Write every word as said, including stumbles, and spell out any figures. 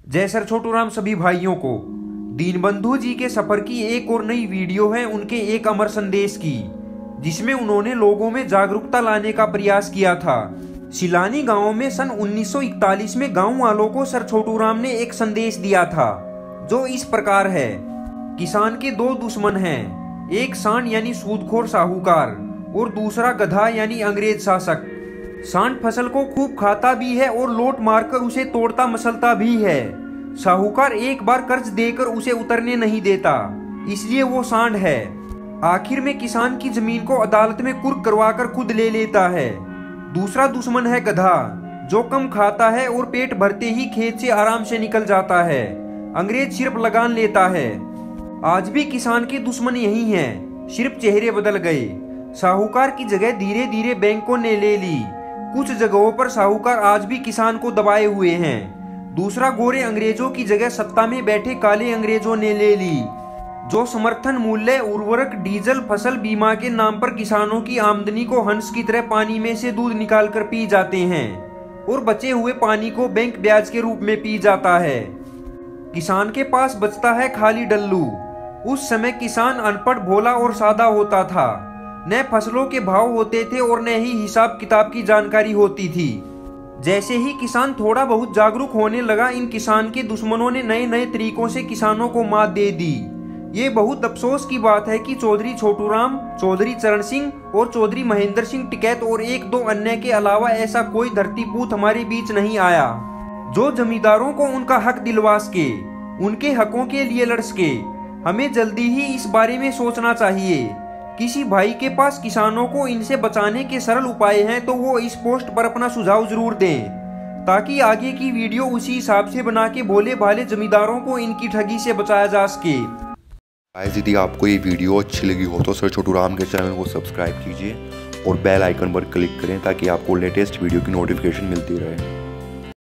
जय सर छोटू राम सभी भाइयों को। दीनबंधु जी के सफर की एक और नई वीडियो है उनके एक अमर संदेश की, जिसमें उन्होंने लोगों में जागरूकता लाने का प्रयास किया था। सिलानी गांव में सन उन्नीस सौ इकतालीस में गांव वालों को सर छोटू राम ने एक संदेश दिया था, जो इस प्रकार है। किसान के दो दुश्मन हैं, एक सांड यानी सूदखोर साहूकार और दूसरा गधा यानी अंग्रेज शासक। सांड फसल को खूब खाता भी है और लोट मारकर उसे तोड़ता मसलता भी है। साहूकार एक बार कर्ज देकर उसे उतरने नहीं देता, इसलिए वो सांड है। आखिर में किसान की जमीन को अदालत में कुर्क करवाकर खुद ले लेता है। दूसरा दुश्मन है गधा, जो कम खाता है और पेट भरते ही खेत से आराम से निकल जाता है। अंग्रेज सिर्फ लगान लेता है। आज भी किसान के दुश्मन यही हैं, सिर्फ चेहरे बदल गए। साहूकार की जगह धीरे धीरे बैंकों ने ले ली। कुछ जगहों पर साहूकार आज भी किसान को दबाए हुए हैं। दूसरा गोरे अंग्रेजों की जगह सत्ता में बैठे काले अंग्रेजों ने ले ली, जो समर्थन मूल्य, उर्वरक, डीजल, फसल बीमा के नाम पर किसानों की आमदनी को हंस की तरह पानी में से दूध निकाल कर पी जाते हैं और बचे हुए पानी को बैंक ब्याज के रूप में पी जाता है। किसान के पास बचता है खाली डल्लू। उस समय किसान अनपढ़, भोला और सादा होता था। न फसलों के भाव होते थे और न ही हिसाब किताब की जानकारी होती थी। जैसे ही किसान थोड़ा बहुत जागरूक होने लगा, इन किसान के दुश्मनों ने नए नए तरीकों से किसानों को मात दे दी। ये बहुत अफसोस की बात है कि चौधरी छोटू राम, चौधरी चरण सिंह और चौधरी महेंद्र सिंह टिकैत और एक दो अन्य के अलावा ऐसा कोई धरतीपूत हमारे बीच नहीं आया, जो जमींदारों को उनका हक दिलवा सके, उनके हकों के लिए लड़ सके। हमें जल्दी ही इस बारे में सोचना चाहिए। किसी भाई के पास किसानों को इनसे बचाने के सरल उपाय हैं तो वो इस पोस्ट पर अपना सुझाव जरूर दें, ताकि आगे की वीडियो उसी हिसाब से बना के भोले भाले जमींदारों को इनकी ठगी से बचाया जा सके। गाइस, यदि आपको ये वीडियो अच्छी लगी हो तो सर छोटू राम के चैनल को सब्सक्राइब कीजिए और बेल आइकन पर क्लिक करें, ताकि आपको लेटेस्ट वीडियो की नोटिफिकेशन मिलती रहे।